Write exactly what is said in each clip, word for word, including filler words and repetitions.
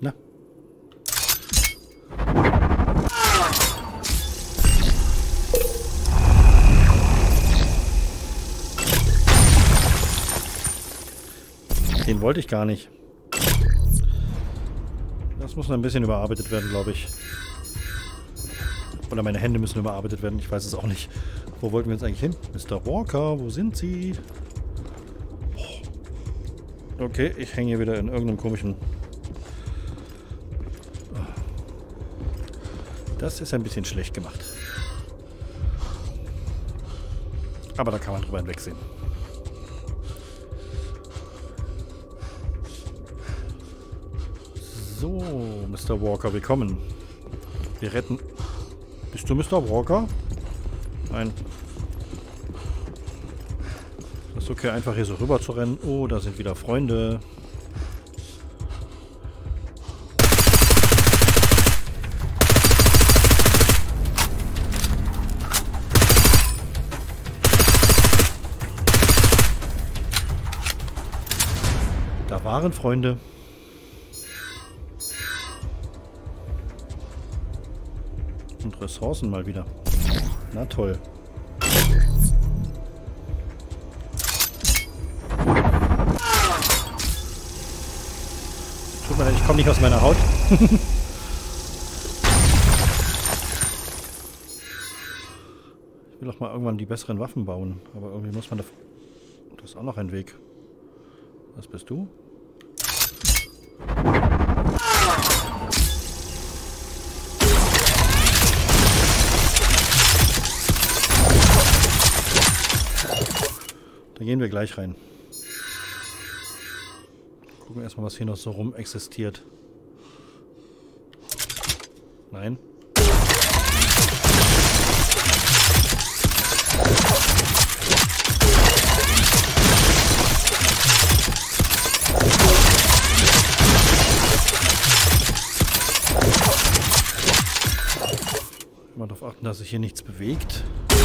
Na? Den wollte ich gar nicht. Das muss noch ein bisschen überarbeitet werden, glaube ich. Oder meine Hände müssen überarbeitet werden. Ich weiß es auch nicht. Wo wollten wir jetzt eigentlich hin? Mister Walker, wo sind Sie? Okay, ich hänge hier wieder in irgendeinem komischen... Das ist ein bisschen schlecht gemacht. Aber da kann man drüber hinwegsehen. So, Mister Walker, willkommen. Wir retten... Bist du Mister Walker? Nein. Das ist okay, einfach hier so rüber zu rennen. Oh, da sind wieder Freunde. Da waren Freunde. Und Ressourcen mal wieder. Na toll. Tut mir leid, ich komme nicht aus meiner Haut. Ich will doch mal irgendwann die besseren Waffen bauen. Aber irgendwie muss man da... Das ist auch noch ein Weg. Was bist du? Da gehen wir gleich rein. Gucken erstmal, was hier noch so rum existiert. Nein. Immer darauf achten, dass sich hier nichts bewegt.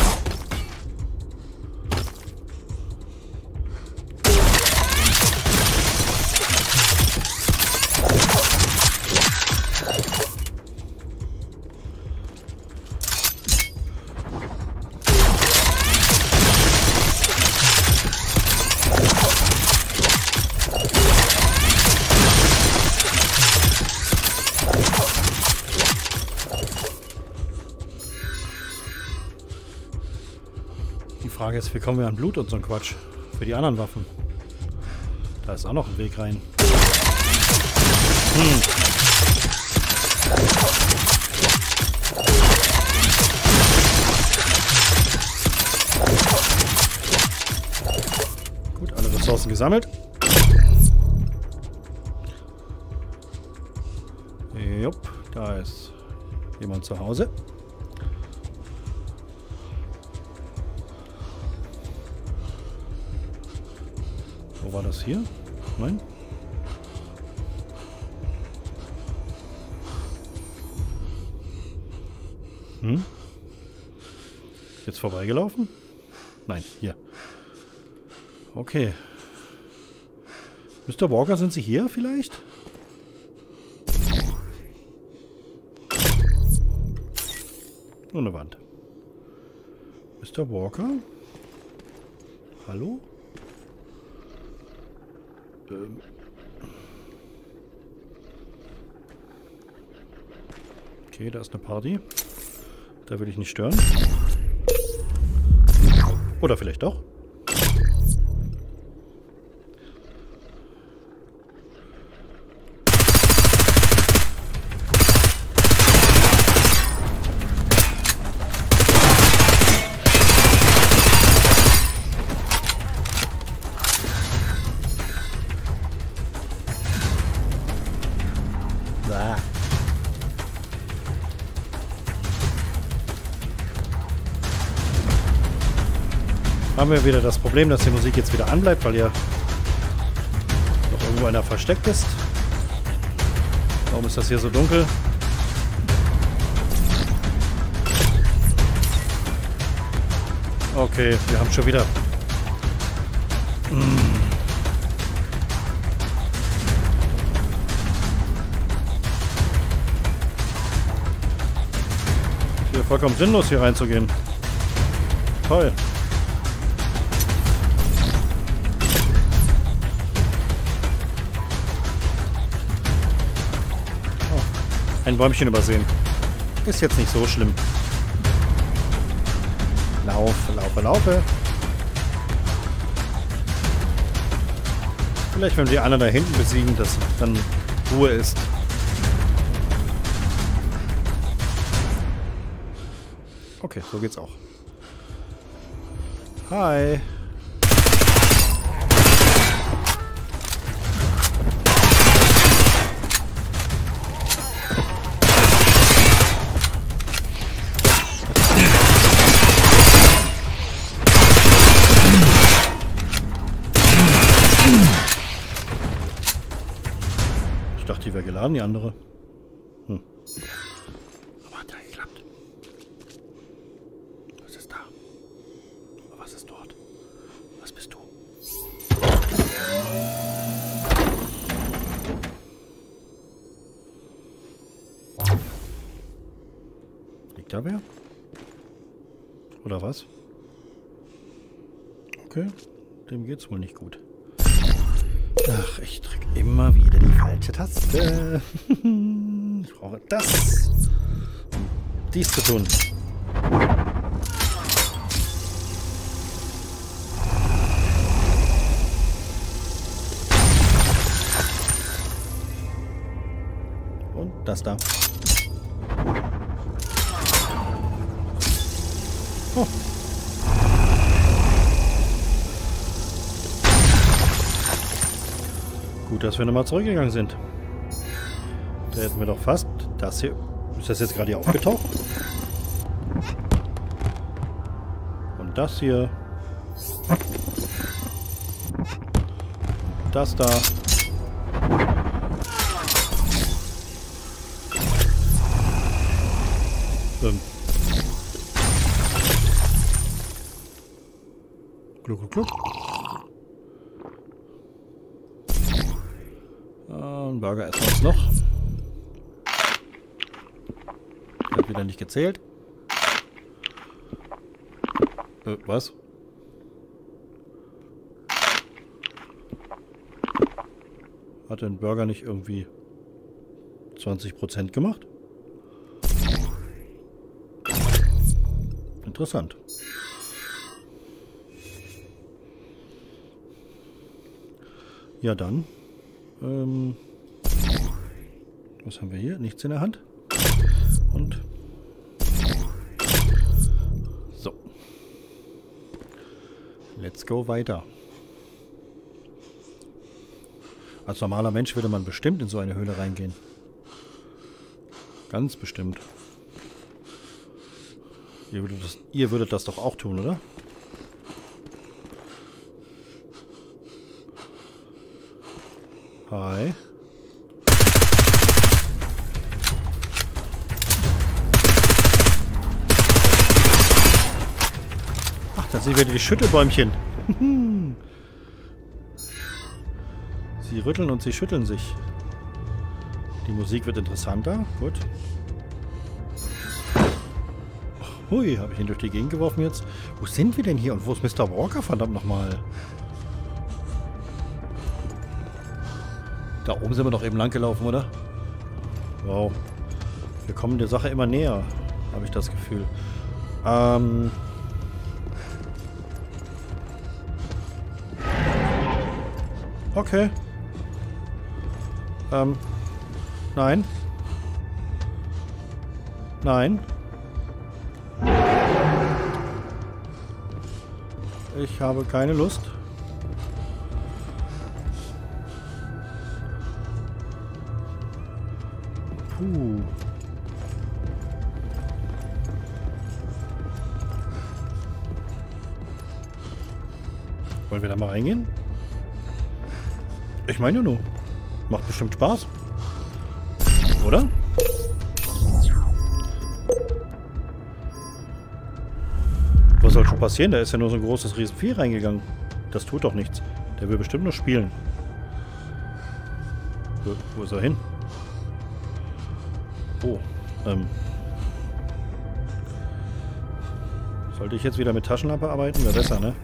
Die Frage ist, wie kommen wir an Blut und so ein Quatsch? Für die anderen Waffen. Da ist auch noch ein Weg rein. Hm. Gut, alle Ressourcen gesammelt. Jupp, da ist jemand zu Hause. Wo war das hier? Nein? Hm? Jetzt vorbeigelaufen? Nein, hier. Okay. Mister Walker, sind Sie hier vielleicht? Nur eine Wand. Mister Walker? Hallo? Ähm. Okay, da ist eine Party. Da will ich nicht stören. Oder vielleicht doch. Haben wir wieder das Problem, dass die Musik jetzt wieder anbleibt, weil ja noch irgendwo einer versteckt ist. Warum ist das hier so dunkel? Okay, wir haben schon wieder... Vollkommen sinnlos, hier reinzugehen. Toll. Oh, ein Bäumchen übersehen. Ist jetzt nicht so schlimm. Laufe, laufe, laufe. Vielleicht, wenn wir die anderen da hinten besiegen, dass dann Ruhe ist. Okay, so geht's auch. Hi. Ich dachte, die wäre geladen, die andere. Hm. Aber hat ja geklappt. Was ist da? Was ist dort? Was bist du? Liegt da wer? Oder was? Okay, dem geht's wohl nicht gut. Ach, ich drücke immer wieder die falsche Taste. Ich brauche das, um dies zu tun. Und das da. Oh. Gut, dass wir nochmal zurückgegangen sind. Da hätten wir doch fast das hier. Ist das jetzt gerade hier aufgetaucht? Und das hier. Das da. Ähm. Gluck, gluck, gluck. Ein Burger essen wir uns noch. Hat wieder nicht gezählt. Äh, was? Hat ein Burger nicht irgendwie zwanzig Prozent gemacht? Interessant. Ja dann. Ähm... Was haben wir hier? Nichts in der Hand. Und so. Let's go weiter. Als normaler Mensch würde man bestimmt in so eine Höhle reingehen. Ganz bestimmt. Ihr würdet das, ihr würdet das doch auch tun, oder? Hi. Da sehen wir die Schüttelbäumchen. Sie rütteln und sie schütteln sich. Die Musik wird interessanter. Gut. Hui, habe ich ihn durch die Gegend geworfen jetzt. Wo sind wir denn hier? Und wo ist Mister Walker? Verdammt nochmal. Da oben sind wir doch eben lang gelaufen, oder? Wow. Wir kommen der Sache immer näher, habe ich das Gefühl. Ähm... Okay. Ähm. Nein. Nein. Ich habe keine Lust. Puh. Wollen wir da mal reingehen? Ich meine ja nur. Macht bestimmt Spaß. Oder? Was soll schon passieren? Da ist ja nur so ein großes Riesenvieh reingegangen. Das tut doch nichts. Der will bestimmt nur spielen. Wo, wo ist er hin? Oh, ähm. Sollte ich jetzt wieder mit Taschenlampe arbeiten? Wäre besser, ne?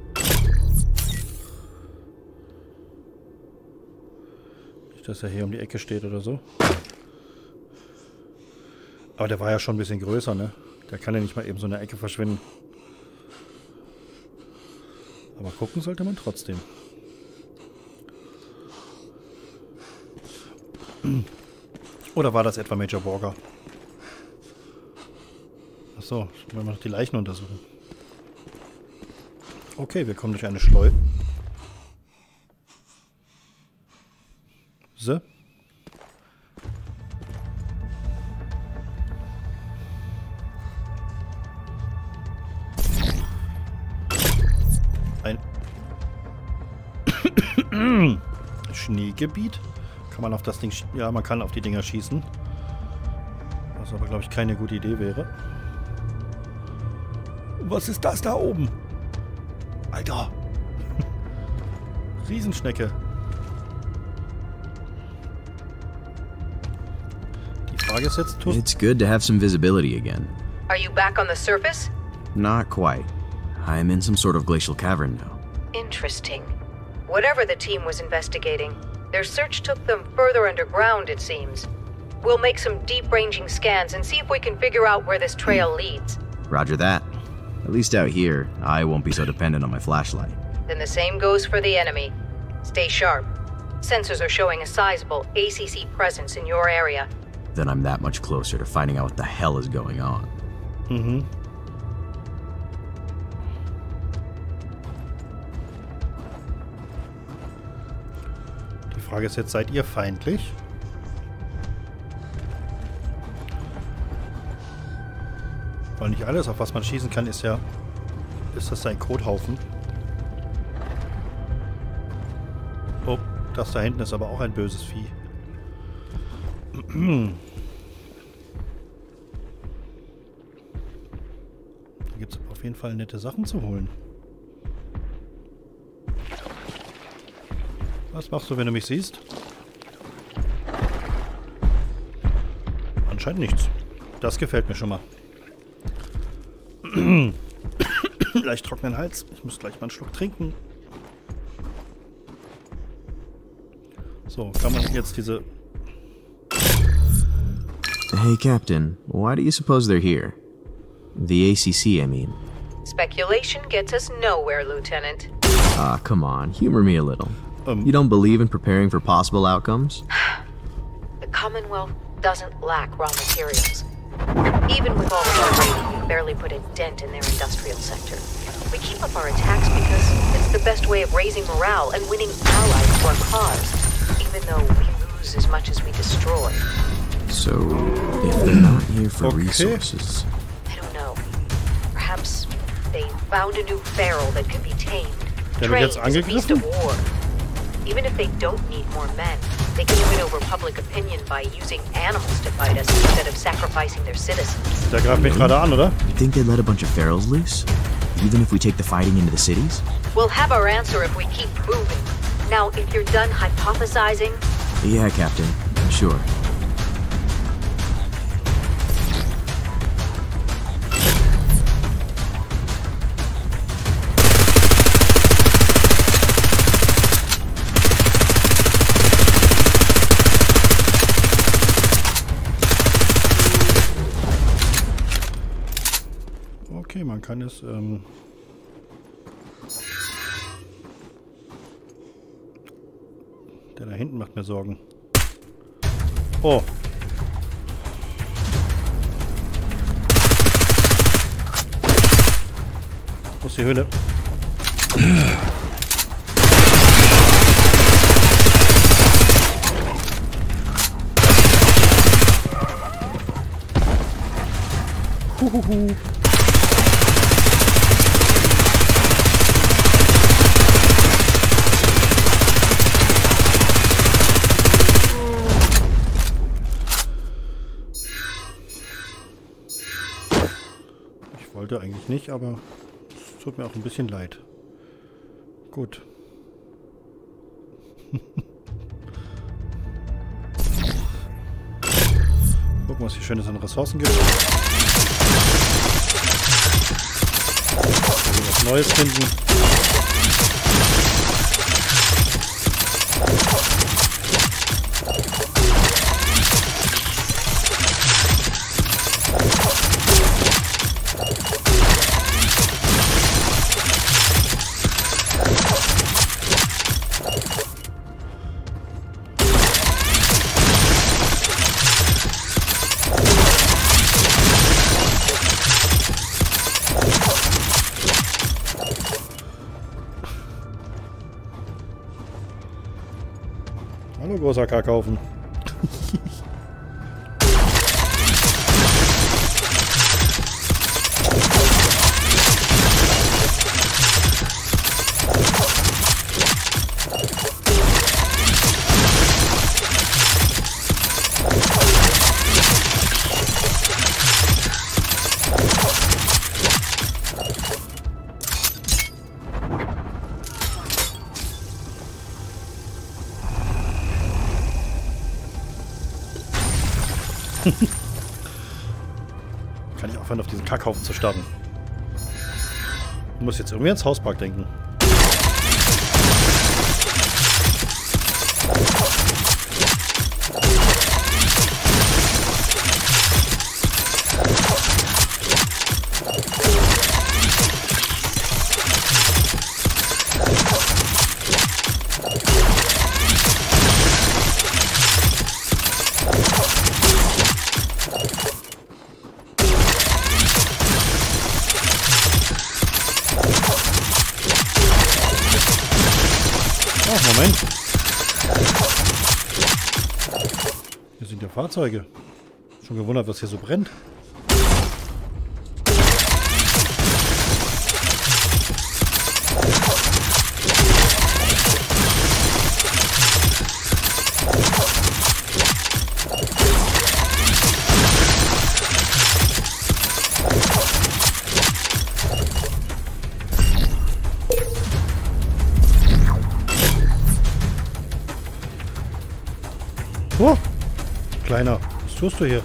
Nicht, dass er hier um die Ecke steht oder so. Aber der war ja schon ein bisschen größer, ne? Der kann ja nicht mal eben so in der Ecke verschwinden. Aber gucken sollte man trotzdem. Oder war das etwa Major Borger? Achso, wollen wir noch die Leichen untersuchen. Okay, wir kommen durch eine Schleupe. So. Ein Schneegebiet. Kann man auf das Ding... Ja, man kann auf die Dinger schießen. Was aber, glaube ich, keine gute Idee wäre. Was ist das da oben? Alter! Riesenschnecke. Die Frage ist jetzt... It's good to have some visibility again. Are you back on the surface? Not quite. I'm in some sort of glacial cavern now. Interesting. Whatever the team was investigating, their search took them further underground, it seems. We'll make some deep-ranging scans and see if we can figure out where this trail leads. Roger that. At least out here, I won't be so dependent on my flashlight. Then the same goes for the enemy. Stay sharp. Sensors are showing a sizable A C C presence in your area. Then I'm that much closer to finding out what the hell is going on. Mhm. Die Frage ist jetzt, seid ihr feindlich? Weil nicht alles, auf was man schießen kann, ist ja... Ist das ein Kothaufen? Oh, das da hinten ist aber auch ein böses Vieh. Da gibt es auf jeden Fall nette Sachen zu holen. Was machst du, wenn du mich siehst? Anscheinend nichts. Das gefällt mir schon mal. Leicht trockenen Hals. Ich muss gleich mal einen Schluck trinken. So, kann man jetzt diese... Hey, Captain. Why do you suppose they're here? The A C C, I mean. Speculation gets us nowhere, Lieutenant. Ah, come on. Humor me a little. Um, You don't believe in preparing for possible outcomes? The Commonwealth doesn't lack raw materials. Even with all of our raiding, we barely put a dent in their industrial sector. We keep up our attacks because it's the best way of raising morale and winning allies to our cause, even though we lose as much as we destroy. So, if they're not here for Okay. resources... I don't know. Perhaps they found a new feral that could be tamed, Der wird trained jetzt as a beast angegriffen? of war. Even if they don't need more men, they can win over public opinion by using animals to fight us instead of sacrificing their citizens. Der greift mich gerade an, oder? You think they'd let a bunch of ferals loose? Even if we take the fighting into the cities? We'll have our answer if we keep moving. Now, if you're done hypothesizing... Yeah, Captain. Sure. Okay, man kann es... Ähm Der da hinten macht mir Sorgen. Oh. Wo ist die Höhle? Huhuhu. Ich wollte eigentlich nicht, aber es tut mir auch ein bisschen leid. Gut. Gucken, was hier Schönes an Ressourcen gibt. Neues finden. Hallo, großer Kackhaufen. Kann ich aufhören, auf diesen Kackhaufen zu starten? Ich muss jetzt irgendwie ans Hauspark denken. Oh, Moment. Hier sind ja Fahrzeuge. Schon gewundert, was hier so brennt. Oh, Kleiner, was tust du hier?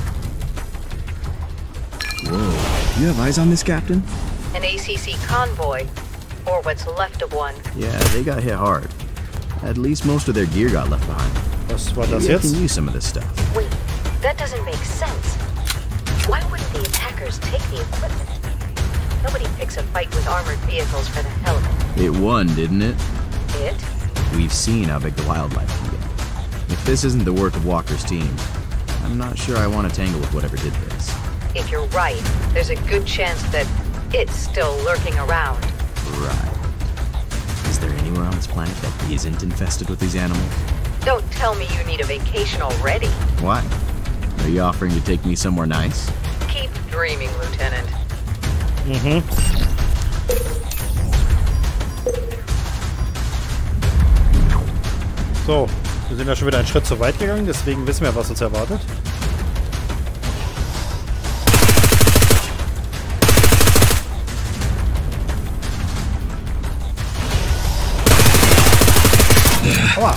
Whoa. You have eyes on this, Captain? An A C C convoy, or what's left of one. Yeah, they got hit hard. At least most of their gear got left behind. Was war das Maybe I jetzt? can use some of this stuff. Wait, that doesn't make sense. Why wouldn't the attackers take the equipment? Nobody picks a fight with armored vehicles for the hell of it. It won, didn't it? It? We've seen how big the wildlife can get. If this isn't the work of Walker's team, I'm not sure I want to tangle with whatever did this. If you're right, there's a good chance that it's still lurking around. Right. Is there anywhere on this planet that isn't infested with these animals? Don't tell me you need a vacation already. Why? Are you offering to take me somewhere nice? Keep dreaming, Lieutenant. Mhm. So, wir sind ja schon wieder einen Schritt zu weit gegangen, deswegen wissen wir, was uns erwartet. Aua!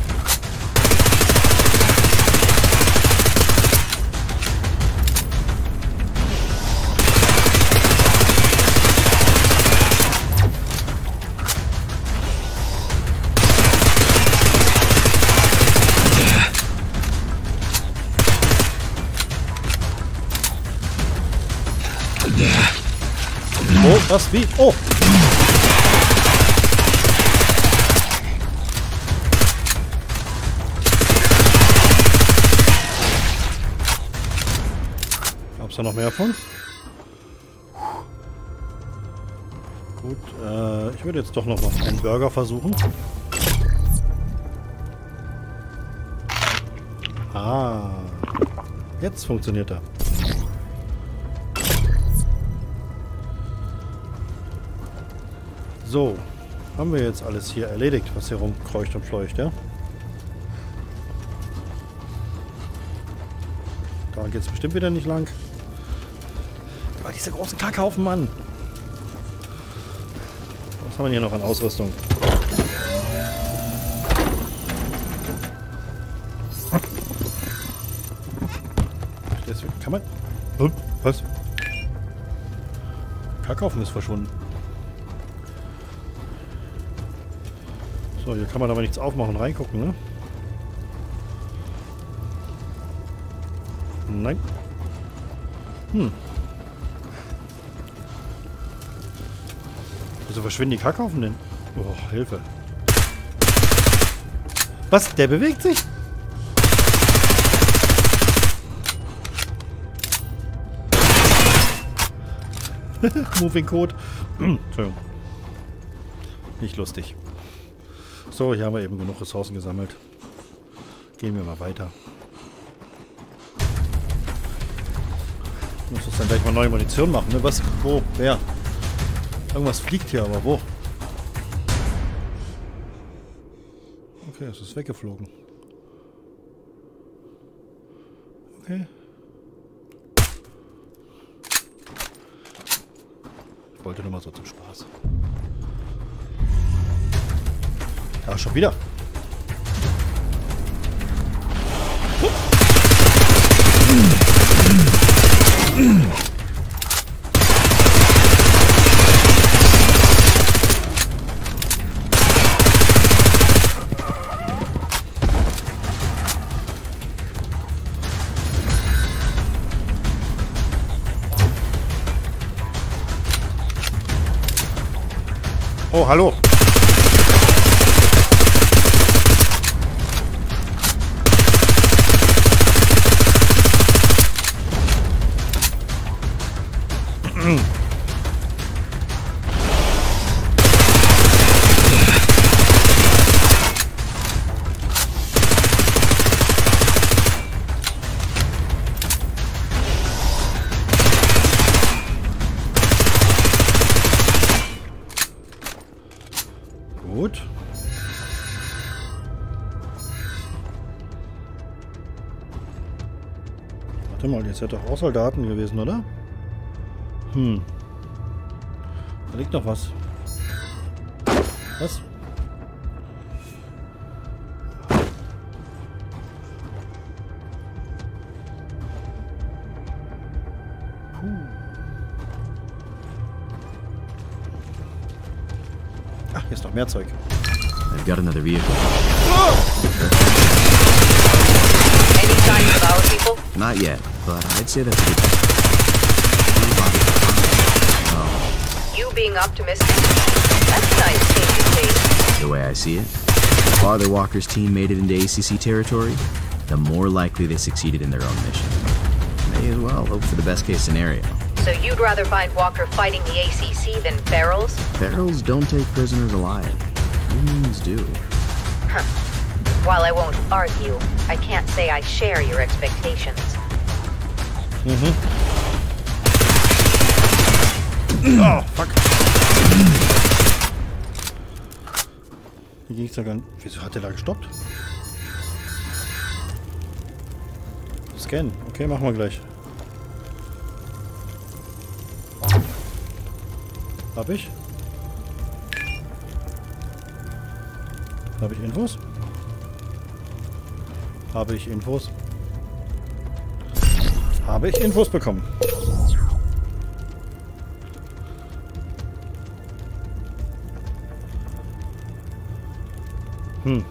Oh, was? Wie? Oh! Gab's da noch mehr von? Gut, äh, ich würde jetzt doch noch mal einen Burger versuchen. Ah, jetzt funktioniert er. So, haben wir jetzt alles hier erledigt, was hier rumkreucht und fleucht, ja? Da geht es bestimmt wieder nicht lang. Aber diese großen Kackhaufen, Mann! Was haben wir hier noch an Ausrüstung? Deswegen kann man... Was? Kackhaufen ist verschwunden. So, hier kann man aber nichts aufmachen und reingucken, ne? Nein. Hm. Wieso verschwinden die Kackhaufen denn? Oh, Hilfe. Was? Der bewegt sich? Moving Code. Entschuldigung. Nicht lustig. So, hier haben wir eben genug Ressourcen gesammelt. Gehen wir mal weiter. Ich muss das dann gleich mal neue Munition machen, ne? Was? Wo? Wer? Irgendwas fliegt hier, aber wo? Okay, es ist weggeflogen. Okay. Ich wollte nur mal so zum Spaß. Ja, schon wieder. Oh, hallo. Gut. Warte mal, jetzt hätte doch auch Soldaten gewesen, oder? Hm. Da liegt noch was. Was? Puh. Ach, hier ist noch mehr Zeug. I've got another vehicle. Any signs of our people? Not yet, but I'd say that's a good thing. Oh, You being optimistic? That's a nice change of pace. the way I see it, the farther Walker's team made it into A C C territory, the more likely they succeeded in their own mission. May as well hope for the best case scenario. So you'd rather find Walker fighting the A C C than Ferals? Ferals don't take prisoners alive. Humans do. Huh. While I won't argue, I can't say I share your expectations. Mhm. Oh, fuck. Wie ging's da ganz... Wieso hat der da gestoppt? Scan. Okay, machen wir gleich. Hab ich? Habe ich Infos? Habe ich Infos? Habe ich Infos bekommen? Hm.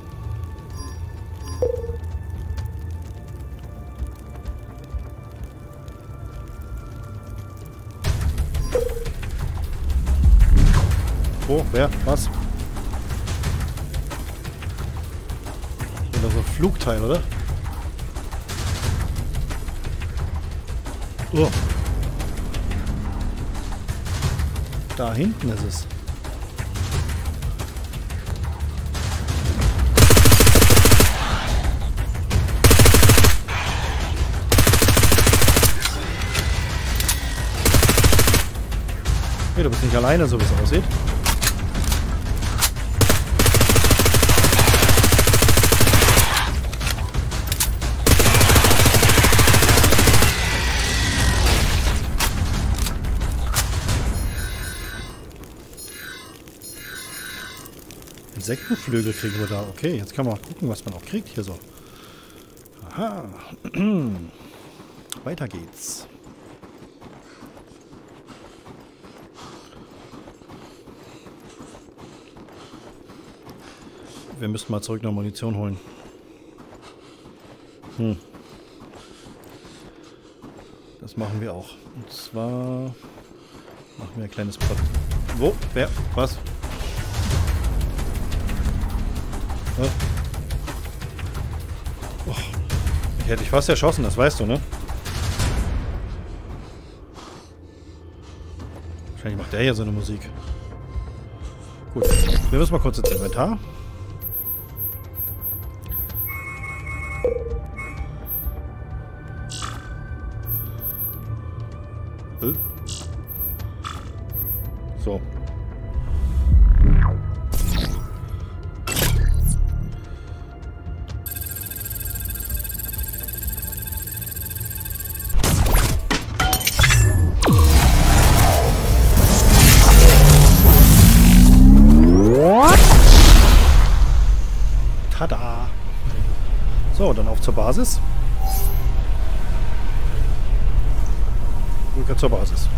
Wo? Wer? Was? Oder so ein Flugteil, oder? Oh. Da hinten ist es. Hey, du bist nicht alleine, so wie es aussieht. Insektenflügel kriegen wir da. Okay, jetzt kann man auch gucken, was man auch kriegt hier so. Aha. Weiter geht's. wir müssten mal zurück noch Munition holen. Hm. Das machen wir auch. Und zwar machen wir ein kleines Plot. Wo? Wer? Was? Ja. Oh. Ich hätte dich fast erschossen, das weißt du, ne? Wahrscheinlich macht der hier so eine Musik. Gut, wir müssen mal kurz ins Inventar. Äh? So. Tada! So, dann auf zur Basis. Rückkehr zur Basis.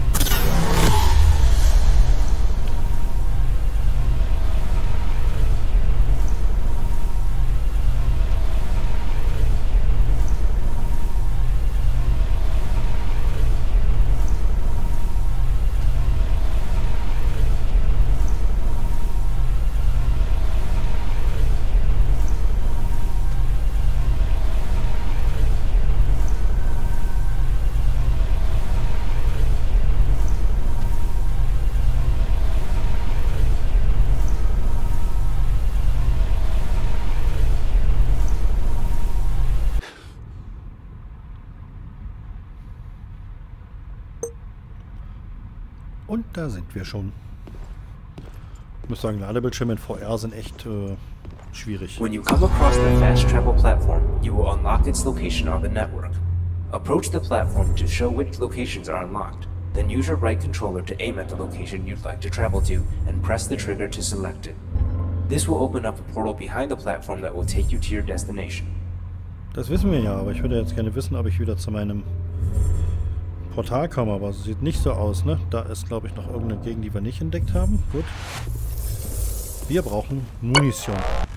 Und da sind wir schon. Ich muss sagen, Ladebildschirme in V R sind echt äh, schwierig. When you come across the fast travel platform, you will unlock its location on the network. Approach the platform to show which locations are unlocked. Then use your right controller to aim at the location you'd like to travel to and press the trigger to select it. This will open up a portal behind the platform that will take you to your destination. Das wissen wir ja, aber ich würde jetzt gerne wissen, ob ich wieder zu meinem Portal komme, aber es sieht nicht so aus, ne? Da ist, glaube ich, noch irgendeine Gegend, die wir nicht entdeckt haben. Gut. Wir brauchen Munition.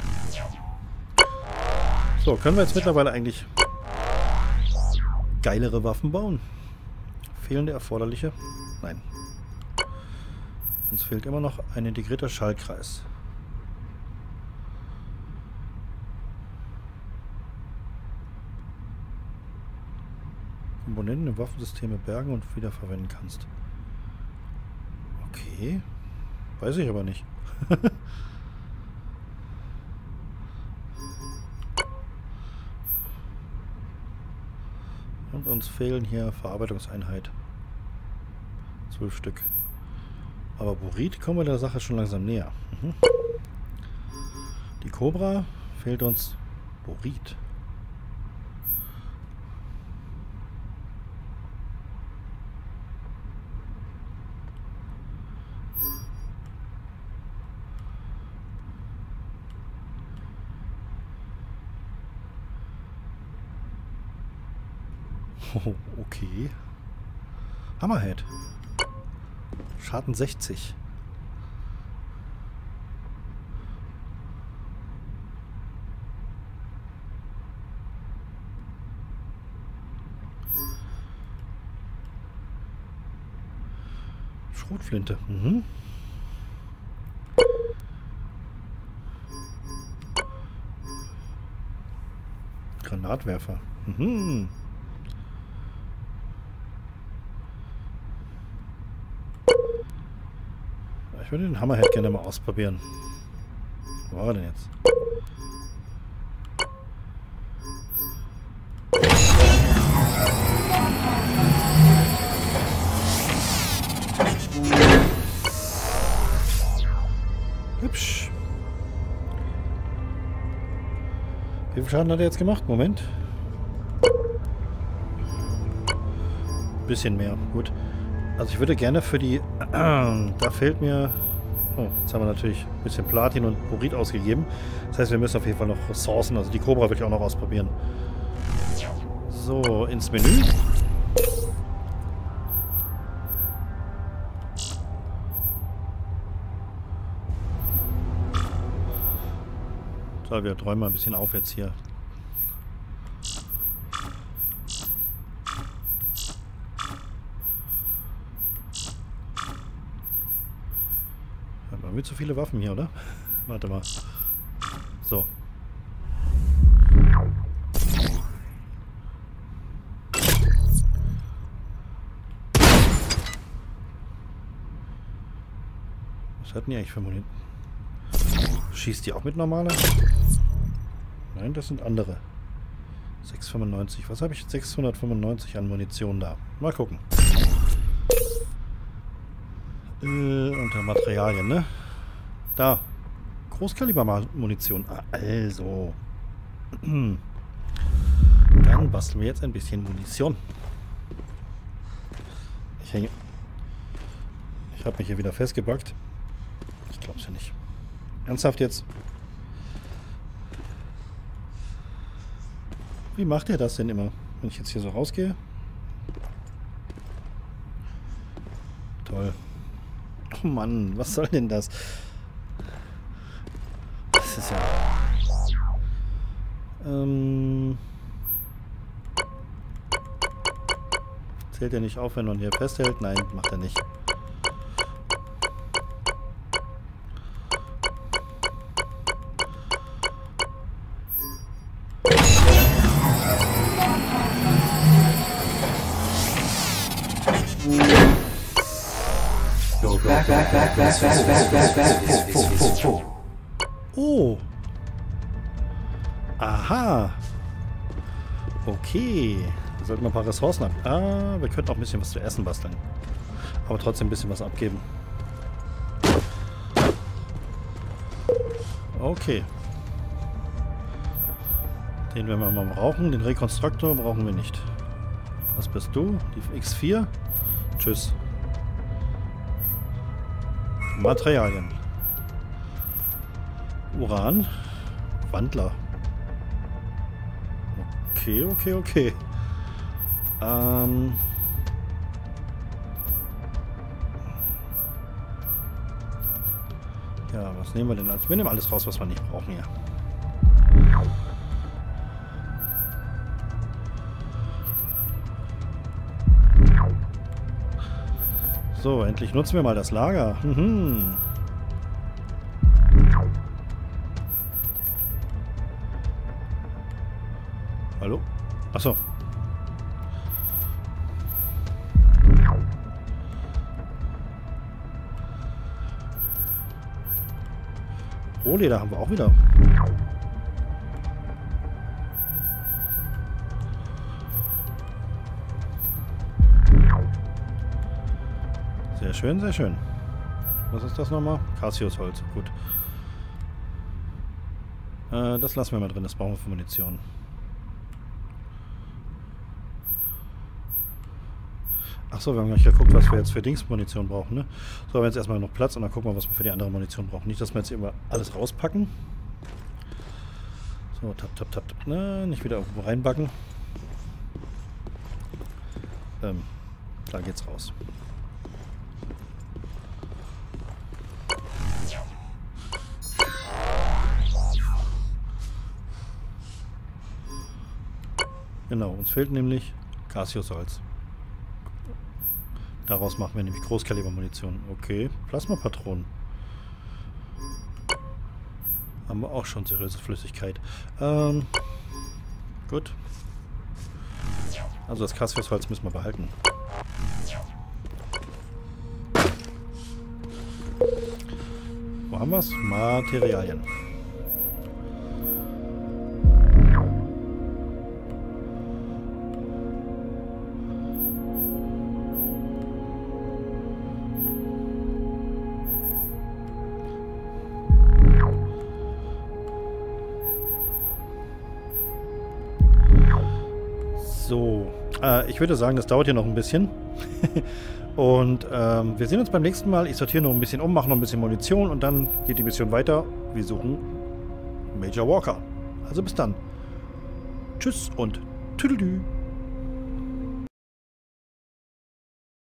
So, können wir jetzt mittlerweile eigentlich geilere Waffen bauen? Fehlen der erforderliche? Nein. Uns fehlt immer noch ein integrierter Schaltkreis. Komponenten im Waffensysteme bergen und wiederverwenden kannst. Okay. Weiß ich aber nicht. Und uns fehlen hier Verarbeitungseinheit. Zwölf Stück. Aber Borit kommen wir der Sache schon langsam näher. Mhm. Die Cobra fehlt uns Borit. Oh, okay. Hammerhead. Schaden sechzig. Schrotflinte. Mhm. Granatwerfer. Mhm. Ich würde den Hammerhead gerne mal ausprobieren. Wo war er denn jetzt? Hübsch. Wie viel Schaden hat er jetzt gemacht? Moment. Bisschen mehr. Gut. Also ich würde gerne für die... Da fehlt mir... Oh, jetzt haben wir natürlich ein bisschen Platin und Borit ausgegeben. Das heißt, wir müssen auf jeden Fall noch Ressourcen. Also die Cobra will ich auch noch ausprobieren. So, ins Menü. So, wir träumen mal ein bisschen auf jetzt hier. Haben wir zu viele Waffen hier, oder? Warte mal. So. Was hatten die eigentlich für Munition? Schießt die auch mit normaler? Nein, das sind andere. sechshundertfünfundneunzig. Was habe ich? sechshundertfünfundneunzig an Munition da. Mal gucken. Äh, unter Materialien, ne? Da. Großkaliber-Munition. Also. Dann basteln wir jetzt ein bisschen Munition. Ich hänge. Ich habe mich hier wieder festgebackt. Ich glaub's ja nicht. Ernsthaft jetzt? Wie macht ihr das denn immer, wenn ich jetzt hier so rausgehe? Toll. Oh Mann, was soll denn das? Das ist ja... Ähm... Zählt er nicht auf, wenn man hier festhält? Nein, macht er nicht. Oh. Aha. Okay. Wir sollten mal ein paar Ressourcen ab... Ah, wir könnten auch ein bisschen was zu essen basteln. Aber trotzdem ein bisschen was abgeben. Okay. Den werden wir mal brauchen. Den Rekonstruktor brauchen wir nicht. Was bist du? Die X vier? Tschüss. Materialien. Uran. Wandler. Okay, okay, okay. Ähm. Ja, was nehmen wir denn als? Wir nehmen alles raus, was wir nicht brauchen hier. So, endlich nutzen wir mal das Lager. Mhm. Hallo? Achso. Rohleder haben wir auch wieder. Sehr schön, sehr schön. Was ist das nochmal? Cassius-Holz, gut. Äh, das lassen wir mal drin, das brauchen wir für Munition. Achso, wir haben gar nicht geguckt, was wir jetzt für Dingsmunition brauchen, ne? So, haben wir jetzt erstmal noch Platz und dann gucken wir, was wir für die andere Munition brauchen. Nicht, dass wir jetzt immer alles rauspacken. So, tap, tap, tap, tap. Ne, nicht wieder irgendwo reinbacken. Ähm, da geht's raus. Genau, uns fehlt nämlich Cassius-Holz. Daraus machen wir nämlich Großkaliber-Munition. Okay, Plasmapatronen. Haben wir auch schon seriöse Flüssigkeit. Ähm, gut. Also das Cassius-Holz müssen wir behalten. Wo haben wir es? Materialien. So, äh, ich würde sagen, das dauert hier noch ein bisschen. Und ähm, wir sehen uns beim nächsten Mal. Ich sortiere noch ein bisschen um, mache noch ein bisschen Munition und dann geht die Mission weiter. Wir suchen Major Walker. Also bis dann. Tschüss und tüdelü.